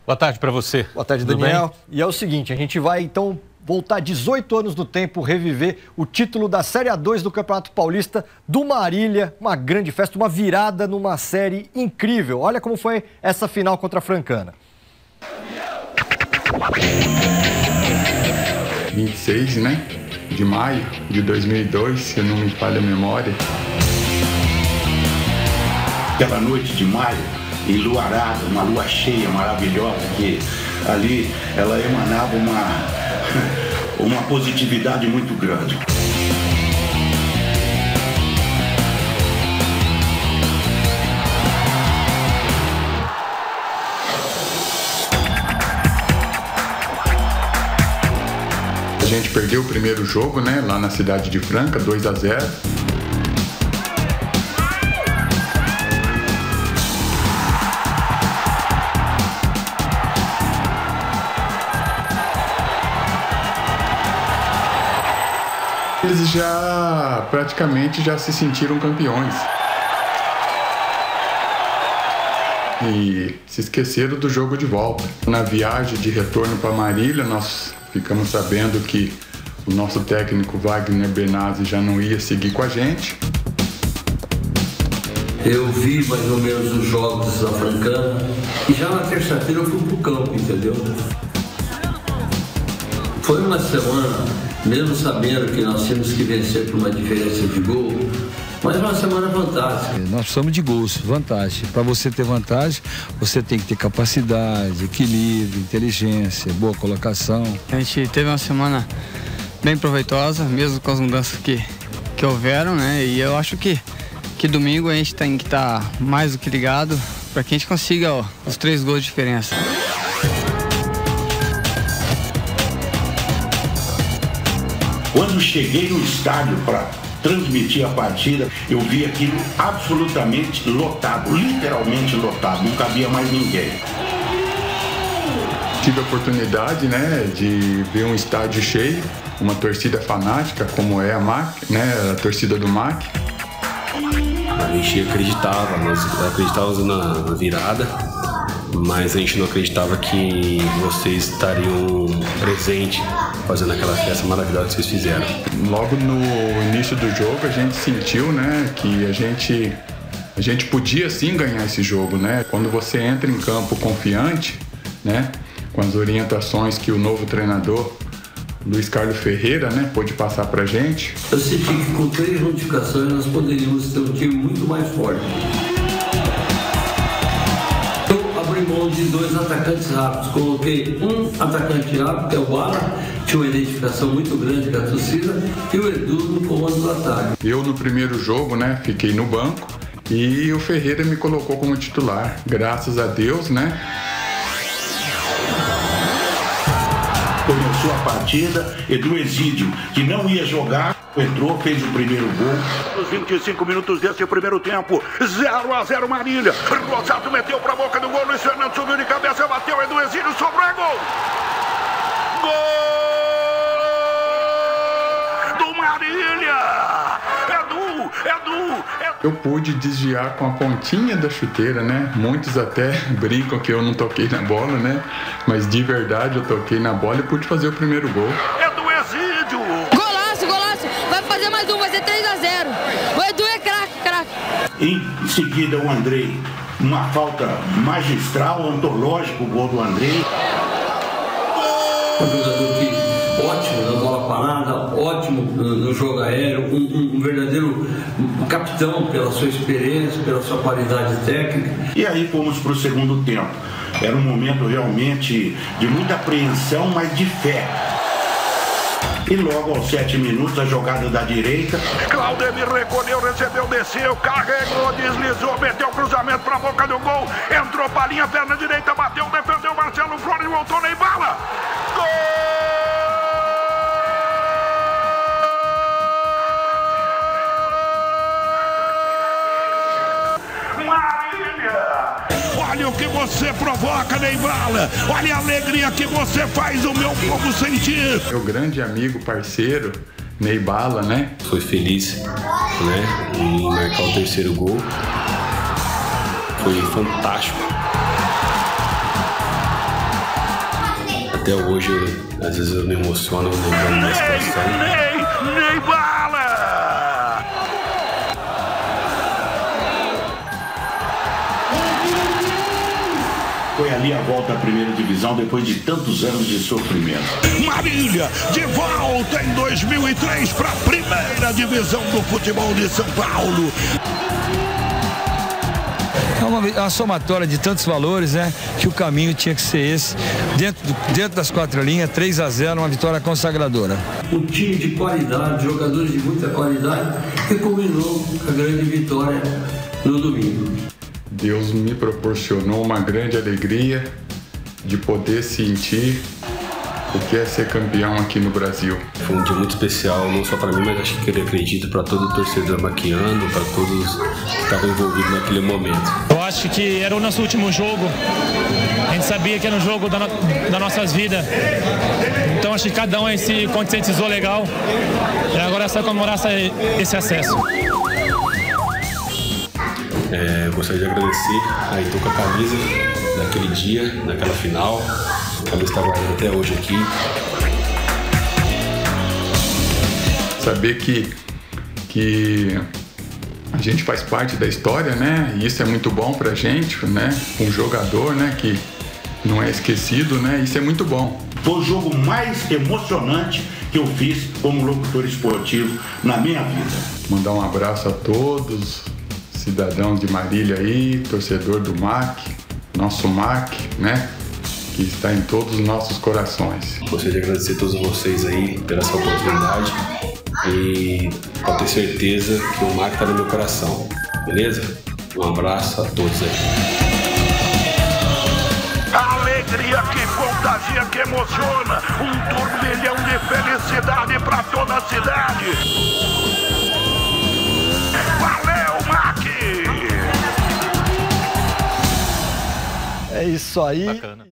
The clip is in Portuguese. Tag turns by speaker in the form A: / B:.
A: Boa tarde para você.
B: Boa tarde, Daniel. E é o seguinte, a gente vai então voltar 18 anos no tempo, reviver o título da Série A2 do Campeonato Paulista do Marília. Uma grande festa, uma virada numa série incrível. Olha como foi essa final contra a Francana.
C: 26, né? De maio de 2002, se não me falha a memória.
D: Aquela noite de maio, enluarada, uma lua cheia maravilhosa, que ali ela emanava uma positividade muito grande.
C: A gente perdeu o primeiro jogo, né, lá na cidade de Franca, 2-0. Eles praticamente já se sentiram campeões. E se esqueceram do jogo de volta. Na viagem de retorno para Marília, nós ficamos sabendo que o nosso técnico Wagner Benazzi já não ia seguir com a gente.
E: Eu vi mais ou menos os jogos da Francana e já na terça-feira eu fui pro campo, entendeu? Foi uma semana, mesmo sabendo que nós tínhamos que vencer por uma diferença de gol, mas uma semana fantástica.
F: Nós precisamos de gols, vantagem. Para você ter vantagem, você tem que ter capacidade, equilíbrio, inteligência, boa colocação.
G: A gente teve uma semana bem proveitosa, mesmo com as mudanças que houveram, né? E eu acho que domingo a gente tem que estar mais do que ligado para que a gente consiga os 3 gols de diferença.
D: Quando cheguei no estádio para transmitir a partida, eu vi aquilo absolutamente lotado, literalmente lotado, não cabia mais ninguém.
C: Tive a oportunidade, né, de ver um estádio cheio, uma torcida fanática como é a MAC, né, a torcida do MAC.
H: A gente acreditava, nós acreditávamos na virada, mas a gente não acreditava que vocês estariam presentes fazendo aquela festa maravilhosa que vocês fizeram.
C: Logo no início do jogo a gente sentiu, né, que a gente podia sim ganhar esse jogo, né? Quando você entra em campo confiante, né, com as orientações que o novo treinador Luiz Carlos Ferreira, né, pôde passar pra gente.
E: Eu senti que com 3 modificações nós poderíamos ter um time muito mais forte. Eu abri mão de 2 atacantes rápidos, coloquei um atacante rápido, que é o Bala, tinha uma identificação muito grande com a torcida, e o Edu no comando do ataque.
C: Eu no primeiro jogo, né, fiquei no banco e o Ferreira me colocou como titular, graças a Deus, né.
D: Começou a partida, Edu Exídio, que não ia jogar, entrou, fez o primeiro gol. Nos 25 minutos desse primeiro tempo, 0-0 Marília. Rosato meteu pra boca do gol, Luiz Fernando subiu de cabeça, bateu, Edu Exídio, sobrou, é gol! Gol do Marília! Edu!
C: Eu pude desviar com a pontinha da chuteira, né? Muitos até brincam que eu não toquei na bola, né? Mas de verdade eu toquei na bola e pude fazer o primeiro gol.
D: Edu Exídio!
I: Golaço! Vai fazer mais um, vai ser 3-0. O Edu é craque.
D: Em seguida o Andrei, uma falta magistral, antológico o gol do Andrei.
E: Um jogador que ótimo na bola parada, ótimo no jogo aéreo, um verdadeiro capitão pela sua experiência, pela sua qualidade técnica.
D: E aí fomos para o segundo tempo. Era um momento realmente de muita apreensão, mas de fé. E logo aos 7 minutos, a jogada da direita. Claudemir recolheu, recebeu, desceu, carregou, deslizou, meteu o cruzamento para a boca do gol. Entrou para a linha, perna direita, bateu, defendeu Marcelo Flores, voltou nem bala. Gol! Olha o que você provoca, Neibala. Olha a alegria que você faz o meu povo sentir.
C: Meu grande amigo, parceiro, Neibala, né?
H: Foi feliz, né, em marcar o terceiro gol. Foi fantástico. Até hoje, às vezes eu me emociono lembrando da situação.
D: Ney Bala! Foi ali a volta à primeira divisão depois de tantos anos de sofrimento.
A: Marília, de volta em 2003 para a primeira divisão do futebol de São Paulo.
F: É uma somatória de tantos valores, né? Que o caminho tinha que ser esse. Dentro das 4 linhas, 3-0, uma vitória consagradora.
E: Um time de qualidade, jogadores de muita qualidade, que culminou com a grande vitória no domingo.
C: Deus me proporcionou uma grande alegria de poder sentir o que é ser campeão aqui no Brasil.
H: Foi um dia muito especial, não só para mim, mas acho que eu acredito para todo o torcedor maquiano, para todos que estavam envolvidos naquele momento.
J: Eu acho que era o nosso último jogo, a gente sabia que era um jogo das nossas vidas, então acho que cada um se conscientizou legal, e agora é só comemorar esse acesso.
H: Gostaria de agradecer a Itu com a camisa daquele dia, daquela final. A camisa está guardada até hoje aqui.
C: Saber que a gente faz parte da história, né? E isso é muito bom pra gente, né? Um jogador, né? Que não é esquecido, né? Isso é muito bom.
D: Foi o jogo mais emocionante que eu fiz como locutor esportivo na minha vida.
C: Mandar um abraço a todos, cidadãos de Marília aí, torcedor do MAC, nosso MAC, né? Que está em todos os nossos corações.
H: Gostaria de agradecer a todos vocês aí pela essa oportunidade e pode ter certeza que o MAC está no meu coração, beleza? Um abraço a todos aí.
A: Alegria que contagia, que emociona, um turbilhão de felicidade para toda a cidade. Valeu, MAC!
B: É isso aí.
K: Bacana.